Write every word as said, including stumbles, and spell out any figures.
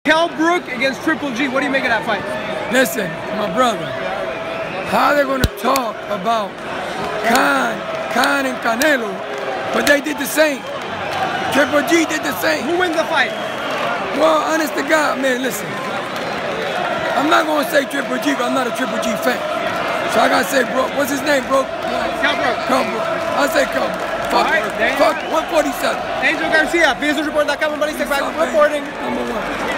Kell Brook against Triple G. What do you make of that fight? Listen, my brother, how they gonna talk about Khan, Khan and Canelo, but they did the same. Triple G did the same. Who wins the fight? Well, honest to God, man, listen. I'm not gonna say Triple G, but I'm not a Triple G fan. So I gotta say, bro, what's his name, bro? Kell Brook. Kell Brook. I'll say Kell Brook. Fuck, All right, fuck, one forty-seven. Angel Garcia, business report dot com, everybody, stay back reporting. Number one.